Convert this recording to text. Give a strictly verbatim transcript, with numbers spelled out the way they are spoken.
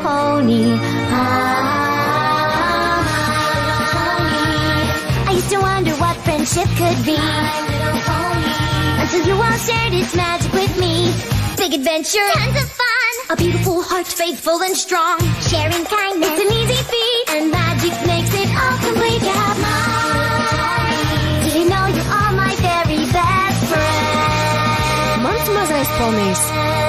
pony. Ah, my little pony. I used to wonder what friendship could be. My little pony. Until you all shared its magic with me. Big adventure, tons of fun. A beautiful heart, faithful and strong. Sharing kindness, it's an easy feat. And magic makes it all complete. You have mine. Do you know you are my very best friend? Mans mazais ponijs.